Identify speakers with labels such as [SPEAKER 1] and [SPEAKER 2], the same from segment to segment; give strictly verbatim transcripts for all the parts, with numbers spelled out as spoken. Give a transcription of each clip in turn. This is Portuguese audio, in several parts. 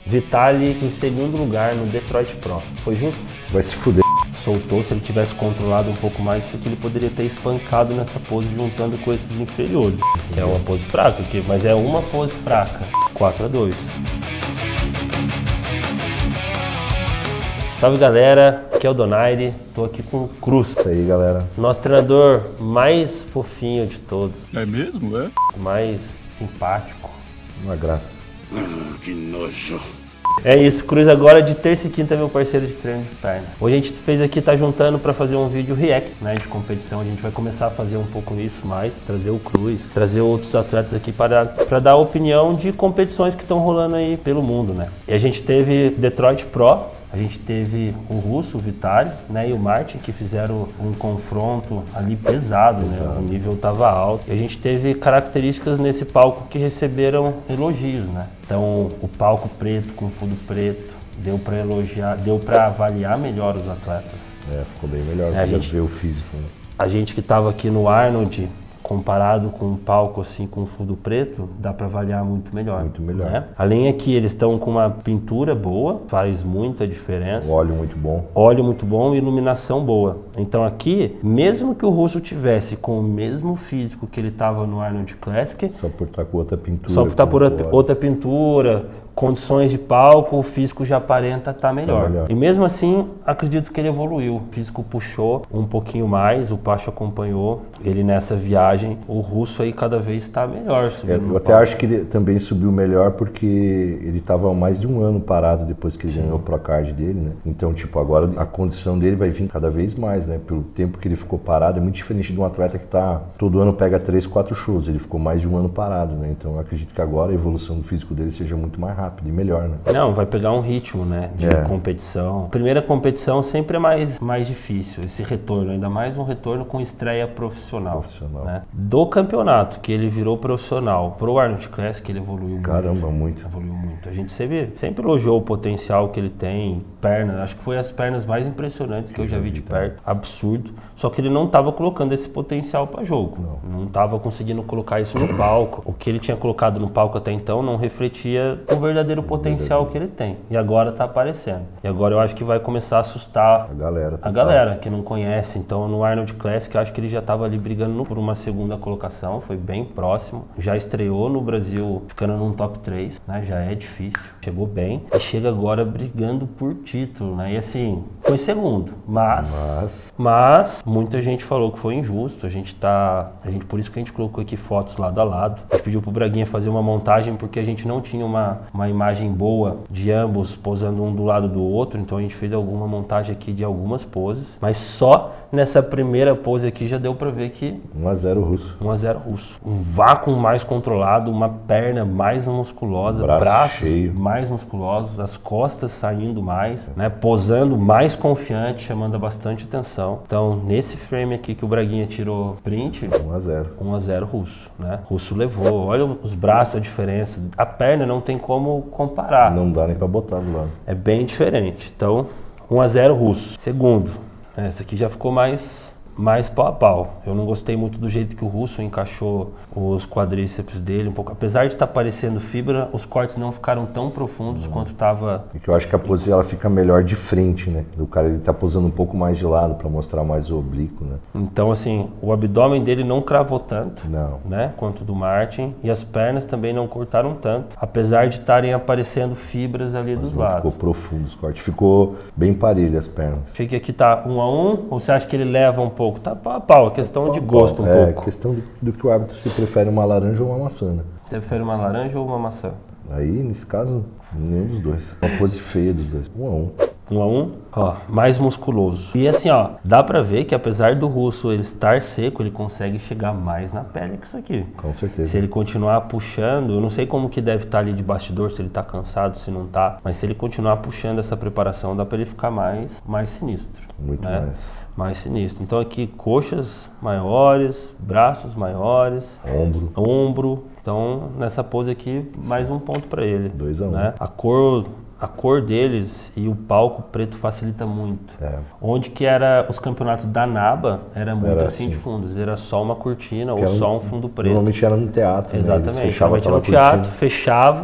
[SPEAKER 1] Vitali em segundo lugar no Detroit Pro. Foi justo?
[SPEAKER 2] Vai se fuder.
[SPEAKER 1] Soltou, se ele tivesse controlado um pouco mais, isso aqui ele poderia ter espancado nessa pose juntando com esses inferiores. Que é uma pose fraca, aqui, mas é uma pose fraca. quatro a dois. Salve galera, aqui é o Donaire, tô aqui com o Cruz.
[SPEAKER 2] Isso aí galera.
[SPEAKER 1] Nosso treinador mais fofinho de todos.
[SPEAKER 3] É mesmo, é?
[SPEAKER 1] Mais simpático.
[SPEAKER 2] Uma graça.
[SPEAKER 3] Ah, que nojo.
[SPEAKER 1] É isso, Cruz agora de terça e quinta é meu parceiro de treino de perna. Hoje a gente fez aqui, tá juntando para fazer um vídeo react, né, de competição. A gente vai começar a fazer um pouco isso mais, trazer o Cruz, trazer outros atletas aqui para, para dar opinião de competições que estão rolando aí pelo mundo, né. E a gente teve Detroit Pro, a gente teve o russo, o Vitali, né, e o Martin, que fizeram um confronto ali pesado, né, o nível estava alto. E a gente teve características nesse palco que receberam elogios, né. Então, o palco preto com fundo preto deu para elogiar, deu para avaliar melhor os atletas.
[SPEAKER 2] É, ficou bem melhor,
[SPEAKER 1] é, a gente
[SPEAKER 2] ver o físico. Né?
[SPEAKER 1] A gente que estava aqui no Arnold, comparado com um palco assim com fundo preto, dá para avaliar muito melhor.
[SPEAKER 2] Muito melhor.
[SPEAKER 1] Né? Além aqui, eles estão com uma pintura boa, faz muita diferença.
[SPEAKER 2] Um óleo muito bom.
[SPEAKER 1] Óleo muito bom e iluminação boa. Então aqui, mesmo que o russo tivesse com o mesmo físico que ele estava no Arnold Classic,
[SPEAKER 2] só por estar com outra pintura.
[SPEAKER 1] Só por estar por outra pintura, condições de palco, o físico já aparenta estar melhor. Tá melhor. E mesmo assim, acredito que ele evoluiu. O físico puxou um pouquinho mais, o Pacho acompanhou ele nessa viagem. O russo aí cada vez está melhor.
[SPEAKER 2] É, eu até palco. acho que ele também subiu melhor porque ele estava mais de um ano parado depois que ele Sim. ganhou o Procard dele, né? Então, tipo, agora a condição dele vai vir cada vez mais, né? Pelo tempo que ele ficou parado, é muito diferente de um atleta que tá todo ano pega três, quatro shows. Ele ficou mais de um ano parado, né? Então, eu acredito que agora a evolução do físico dele seja muito mais rápida. rápido e melhor, né?
[SPEAKER 1] Não, vai pegar um ritmo, né, de é. competição. Primeira competição sempre é mais, mais difícil, esse retorno, ainda mais um retorno com estreia profissional. profissional. Né? Do campeonato, que ele virou profissional, pro Arnold Classic, ele evoluiu
[SPEAKER 2] Caramba,
[SPEAKER 1] muito.
[SPEAKER 2] muito.
[SPEAKER 1] Evoluiu muito. A gente sempre, sempre elogiou o potencial que ele tem, perna, acho que foi as pernas mais impressionantes que eu, eu já vi de perto, absurdo. Só que ele não estava colocando esse potencial para jogo, não estava conseguindo colocar isso no palco. O que ele tinha colocado no palco até então não refletia o verdadeiro potencial que ele tem. E agora tá aparecendo. E agora eu acho que vai começar a assustar
[SPEAKER 2] a galera,
[SPEAKER 1] a galera que não conhece. Então no Arnold Classic eu acho que ele já estava ali brigando por uma segunda colocação, foi bem próximo. Já estreou no Brasil ficando num top três, né? Já é difícil. Chegou bem e chega agora brigando por título, né? E assim, foi segundo, mas mas, mas muita gente falou que foi injusto. A gente tá, a gente por isso que a gente colocou aqui fotos lado a lado. A gente pediu pro Braguinha fazer uma montagem porque a gente não tinha uma uma imagem boa de ambos posando um do lado do outro, então a gente fez alguma montagem aqui de algumas poses, mas só nessa primeira pose aqui já deu pra ver que
[SPEAKER 2] um a zero russo.
[SPEAKER 1] um a zero russo. Um vácuo mais controlado, uma perna mais musculosa,
[SPEAKER 2] braço
[SPEAKER 1] braços
[SPEAKER 2] cheio.
[SPEAKER 1] mais musculosos, as costas saindo mais, né, posando mais confiante, chamando bastante atenção. Então, nesse frame aqui que o Braguinha tirou print,
[SPEAKER 2] um a zero.
[SPEAKER 1] um a zero russo, né? Russo levou. Olha os braços, a diferença. A perna não tem como comparar.
[SPEAKER 2] Não dá nem pra botar do lado.
[SPEAKER 1] É bem diferente. Então, um a zero russo. Segundo, essa aqui já ficou mais, mais pau a pau. Eu não gostei muito do jeito que o russo encaixou os quadríceps dele um pouco. Apesar de estar parecendo fibra, os cortes não ficaram tão profundos não. quanto estava.
[SPEAKER 2] Porque eu acho que a pose ela fica melhor de frente, né? O cara ele tá posando um pouco mais de lado para mostrar mais o oblíquo, né?
[SPEAKER 1] Então, assim, o abdômen dele não cravou tanto,
[SPEAKER 2] não.
[SPEAKER 1] né? Quanto do Martin. E as pernas também não cortaram tanto. Apesar de estarem aparecendo fibras ali
[SPEAKER 2] Mas
[SPEAKER 1] dos
[SPEAKER 2] não
[SPEAKER 1] lados.
[SPEAKER 2] Ficou profundo os cortes. Ficou bem parelho as pernas.
[SPEAKER 1] Achei que aqui tá um a um, ou você acha que ele leva um pouco? Tá pau a pau, a questão de gosto um
[SPEAKER 2] é,
[SPEAKER 1] pouco.
[SPEAKER 2] É, questão do, do que o árbitro se prefere uma laranja ou uma maçã, né?
[SPEAKER 1] Você prefere uma laranja ou uma maçã?
[SPEAKER 2] Aí, nesse caso, nenhum dos dois. Uma pose feia dos dois. Um a um.
[SPEAKER 1] Um a um, ó, mais musculoso. E assim, ó, dá pra ver que apesar do russo ele estar seco, ele consegue chegar mais na pele que isso aqui.
[SPEAKER 2] Com certeza.
[SPEAKER 1] Se ele continuar puxando, eu não sei como que deve estar ali de bastidor, se ele tá cansado, se não tá, mas se ele continuar puxando essa preparação, dá pra ele ficar mais, mais sinistro.
[SPEAKER 2] Muito
[SPEAKER 1] né?
[SPEAKER 2] mais.
[SPEAKER 1] Mais sinistro. Então aqui coxas maiores, braços maiores,
[SPEAKER 2] ombro.
[SPEAKER 1] Ombro. Então nessa pose aqui, mais um ponto para ele.
[SPEAKER 2] Dois a um.
[SPEAKER 1] Né? A cor, a cor deles e o palco preto facilita muito.
[SPEAKER 2] É.
[SPEAKER 1] Onde que era os campeonatos da NABA, era muito
[SPEAKER 2] era
[SPEAKER 1] assim,
[SPEAKER 2] assim
[SPEAKER 1] de fundos. Era só uma cortina
[SPEAKER 2] que
[SPEAKER 1] ou só
[SPEAKER 2] um,
[SPEAKER 1] um fundo preto.
[SPEAKER 2] Normalmente era no teatro.
[SPEAKER 1] Exatamente.
[SPEAKER 2] Né? Normalmente
[SPEAKER 1] no teatro, fechava.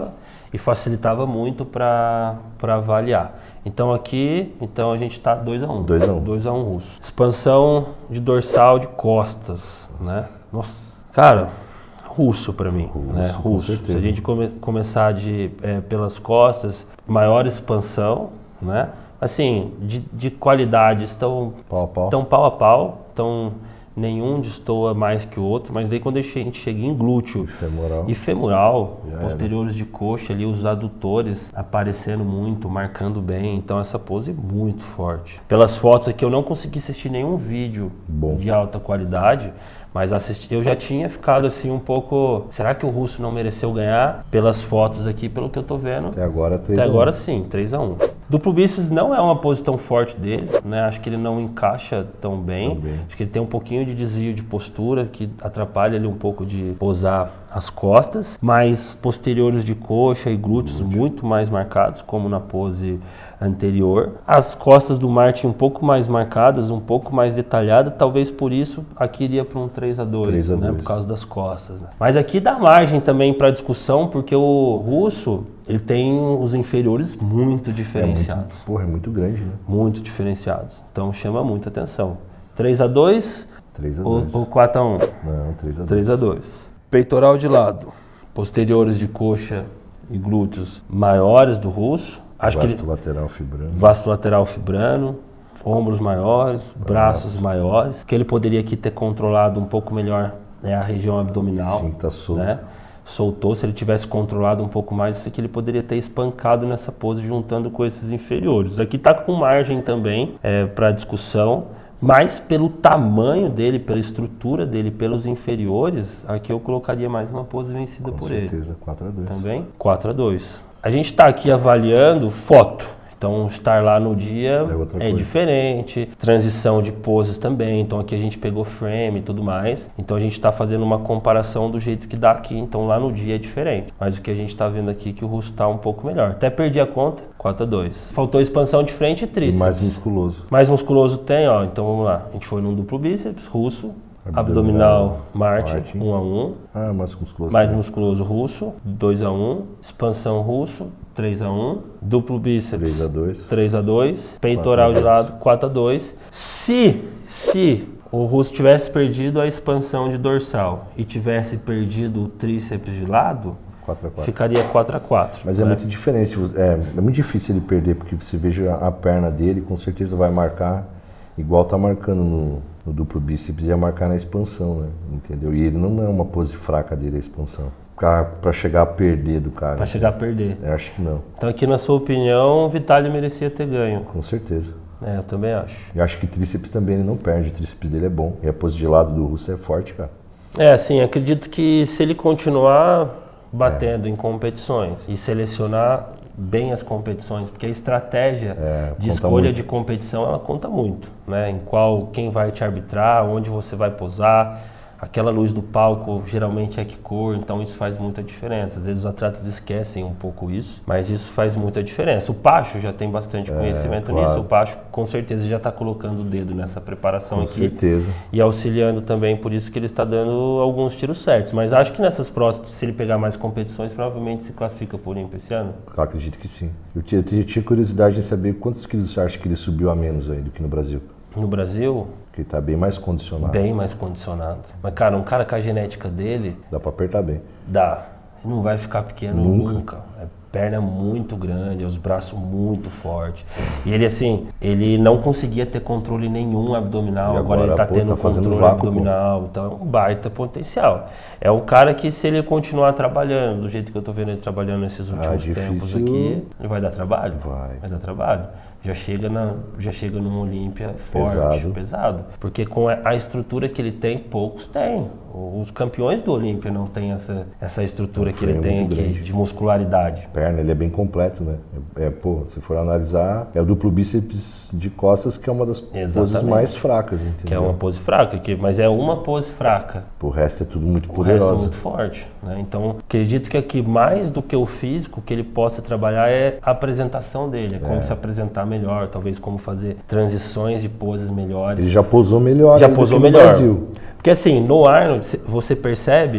[SPEAKER 1] e facilitava muito para avaliar. Então aqui, então a gente está dois a um.
[SPEAKER 2] dois a um.
[SPEAKER 1] dois a um russo. Expansão de dorsal de costas, né? Nossa, cara, russo para mim,
[SPEAKER 2] russo,
[SPEAKER 1] né? Russo. Se a gente come, começar de, é, pelas costas, maior expansão, né? Assim, de, de qualidade, estão
[SPEAKER 2] pau a pau,
[SPEAKER 1] estão pau a pau, estão... Nenhum destoa mais que o outro, mas daí quando a gente chega em glúteo
[SPEAKER 2] e femoral,
[SPEAKER 1] e femoral
[SPEAKER 2] Já
[SPEAKER 1] posteriores era. de coxa ali, os adutores aparecendo muito, marcando bem, então essa pose é muito forte. Pelas fotos aqui eu não consegui assistir nenhum vídeo
[SPEAKER 2] Bom.
[SPEAKER 1] de alta qualidade, mas assisti, eu já tinha ficado assim um pouco, será que o russo não mereceu ganhar? Pelas fotos aqui, pelo que eu tô vendo.
[SPEAKER 2] Até agora três
[SPEAKER 1] Até
[SPEAKER 2] a um.
[SPEAKER 1] agora sim, três a um. Duplo bíceps não é uma pose tão forte dele, né? Acho que ele não encaixa tão bem.
[SPEAKER 2] Tão bem.
[SPEAKER 1] Acho que ele tem um pouquinho de desvio de postura que atrapalha ele um pouco de posar as costas, mas posteriores de coxa e glúteos muito mais marcados, como na pose anterior. As costas do Martin um pouco mais marcadas, um pouco mais detalhadas, talvez por isso aqui iria para um três a dois, né? Por causa das costas. Né? Mas aqui dá margem também para discussão, porque o russo ele tem os inferiores muito diferenciados.
[SPEAKER 2] É muito, porra, é muito grande, né?
[SPEAKER 1] Muito diferenciados. Então chama muita atenção. três a dois
[SPEAKER 2] três a
[SPEAKER 1] ou,
[SPEAKER 2] dois.
[SPEAKER 1] ou quatro a um?
[SPEAKER 2] Não, três a dois.
[SPEAKER 1] três a dois. Peitoral de lado. Posteriores de coxa e glúteos maiores do russo. Acho
[SPEAKER 2] vasto
[SPEAKER 1] que ele,
[SPEAKER 2] lateral fibrano.
[SPEAKER 1] Vasto lateral fibrano. Ombros maiores, braços maiores. Que ele poderia aqui ter controlado um pouco melhor, né, a região abdominal.
[SPEAKER 2] Sim, tá solto.
[SPEAKER 1] Né? Soltou, se ele tivesse controlado um pouco mais, isso aqui ele poderia ter espancado nessa pose juntando com esses inferiores. Aqui tá com margem também é, para discussão, mas pelo tamanho dele, pela estrutura dele, pelos inferiores, aqui eu colocaria mais uma pose vencida
[SPEAKER 2] Com
[SPEAKER 1] por
[SPEAKER 2] certeza,
[SPEAKER 1] ele.
[SPEAKER 2] quatro a dois.
[SPEAKER 1] Também quatro a dois. A gente está aqui avaliando foto. Então, estar lá no dia é, é diferente, transição de poses também, então aqui a gente pegou frame e tudo mais, então a gente está fazendo uma comparação do jeito que dá aqui, então lá no dia é diferente, mas o que a gente está vendo aqui é que o russo está um pouco melhor. Até perdi a conta, quatro a dois. Faltou expansão de frente e tríceps.
[SPEAKER 2] E mais musculoso.
[SPEAKER 1] Mais musculoso tem, ó, então vamos lá, a gente foi num duplo bíceps, russo, abdominal, Martin,
[SPEAKER 2] Martin,
[SPEAKER 1] um a um.
[SPEAKER 2] Ah, mais musculoso.
[SPEAKER 1] Mais musculoso russo, dois a um. Expansão russo, três a um. Duplo bíceps,
[SPEAKER 2] três a dois.
[SPEAKER 1] três a dois. Peitoral de lado, quatro a dois. Se, se o russo tivesse perdido a expansão de dorsal e tivesse perdido o tríceps de lado,
[SPEAKER 2] quatro a quatro.
[SPEAKER 1] Ficaria quatro a quatro.
[SPEAKER 2] Mas
[SPEAKER 1] né?
[SPEAKER 2] é muito diferente, é, é muito difícil ele perder, porque você veja a perna dele, com certeza vai marcar igual tá marcando no, no duplo bíceps, ia marcar na expansão, né? Entendeu? E ele não é uma pose fraca dele, a expansão. Para chegar a perder do cara.
[SPEAKER 1] Para chegar a perder.
[SPEAKER 2] Eu acho que não.
[SPEAKER 1] Então aqui na sua opinião, o Vitali merecia ter ganho.
[SPEAKER 2] Com certeza.
[SPEAKER 1] É, eu também acho.
[SPEAKER 2] Eu acho que tríceps também ele não perde, o tríceps dele é bom. E a pose de lado do russo é forte, cara.
[SPEAKER 1] É, assim, acredito que se ele continuar batendo é. em competições e selecionar bem as competições, porque a estratégia
[SPEAKER 2] é,
[SPEAKER 1] de escolha
[SPEAKER 2] muito.
[SPEAKER 1] de competição, ela conta muito, né? Em qual, quem vai te arbitrar, onde você vai posar, aquela luz do palco geralmente é que cor, então isso faz muita diferença. Às vezes os atletas esquecem um pouco isso, mas isso faz muita diferença. O Pacho já tem bastante conhecimento é, claro. nisso, o Pacho com certeza já está colocando o dedo nessa preparação
[SPEAKER 2] com
[SPEAKER 1] aqui.
[SPEAKER 2] Com certeza.
[SPEAKER 1] E auxiliando também, por isso que ele está dando alguns tiros certos. Mas acho que nessas próximas, se ele pegar mais competições, provavelmente se classifica por Olímpia esse ano.
[SPEAKER 2] Eu acredito que sim. Eu tinha, eu tinha curiosidade em saber quantos quilos você acha que ele subiu a menos aí do que no Brasil?
[SPEAKER 1] No Brasil?
[SPEAKER 2] Porque ele tá bem mais condicionado.
[SPEAKER 1] Bem mais condicionado. Mas, cara, um cara com a genética dele...
[SPEAKER 2] Dá pra apertar bem.
[SPEAKER 1] Dá. Não vai ficar pequeno
[SPEAKER 2] nunca.
[SPEAKER 1] nunca. É perna muito grande, os braços muito fortes. E ele, assim, ele não conseguia ter controle nenhum abdominal. Agora, agora ele tá pô, tendo tá controle vácuo, abdominal. Pô. Então, é um baita potencial. É um cara que, se ele continuar trabalhando, do jeito que eu tô vendo ele trabalhando nesses últimos ah, tempos aqui, ele vai dar trabalho.
[SPEAKER 2] Vai.
[SPEAKER 1] Vai dar trabalho. Já chega, na, já chega num Olímpia forte,
[SPEAKER 2] pesado.
[SPEAKER 1] pesado. Porque com a estrutura que ele tem, poucos têm. Os campeões do Olímpia não têm essa, essa estrutura que ele tem aqui, grande. de muscularidade.
[SPEAKER 2] Perna, ele é bem completo, né? É, é, pô, se for analisar, é o duplo bíceps de costas, que é uma das Exatamente. poses mais fracas, entendeu?
[SPEAKER 1] Que é uma pose fraca, que, mas é uma pose fraca.
[SPEAKER 2] O resto é tudo muito
[SPEAKER 1] o
[SPEAKER 2] poderoso.
[SPEAKER 1] O resto é muito forte, né? Então, acredito que aqui, mais do que o físico, que ele possa trabalhar é a apresentação dele, é como é. se apresentar melhor, talvez como fazer transições de poses melhores.
[SPEAKER 2] Ele já posou melhor.
[SPEAKER 1] Já posou melhor.
[SPEAKER 2] Brasil.
[SPEAKER 1] Porque assim, no Arnold, você percebe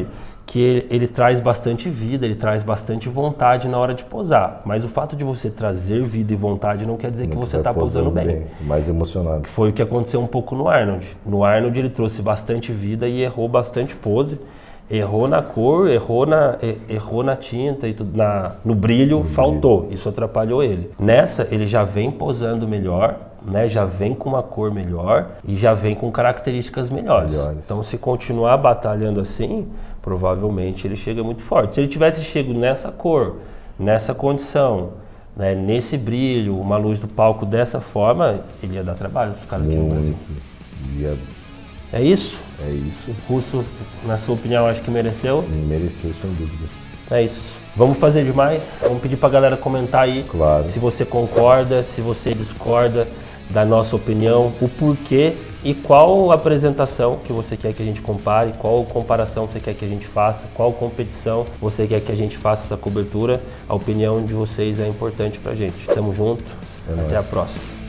[SPEAKER 1] que ele, ele traz bastante vida, ele traz bastante vontade na hora de posar. Mas o fato de você trazer vida e vontade não quer dizer não que você está posando bem. bem.
[SPEAKER 2] Mais emocionado.
[SPEAKER 1] Que foi o que aconteceu um pouco no Arnold. No Arnold ele trouxe bastante vida e errou bastante pose. Errou na cor, errou na, errou na tinta e tudo, na, no brilho, no faltou. Brilho. Isso atrapalhou ele. Nessa, ele já vem posando melhor, né? Já vem com uma cor melhor e já vem com características melhores. melhores. Então, se continuar batalhando assim, provavelmente ele chega muito forte. Se ele tivesse chego nessa cor, nessa condição, né? Nesse brilho, uma luz do palco dessa forma, ele ia dar trabalho para os caras aqui no Brasil.
[SPEAKER 2] Ia...
[SPEAKER 1] É isso?
[SPEAKER 2] É isso.
[SPEAKER 1] Russo, na sua opinião, acho que mereceu?
[SPEAKER 2] Mereceu, sem dúvidas.
[SPEAKER 1] É isso. Vamos fazer demais? Vamos pedir pra galera comentar aí.
[SPEAKER 2] Claro.
[SPEAKER 1] Se você concorda, se você discorda da nossa opinião, o porquê e qual apresentação que você quer que a gente compare, qual comparação você quer que a gente faça, qual competição você quer que a gente faça essa cobertura. A opinião de vocês é importante pra gente. Tamo junto. É Até nóis. A próxima.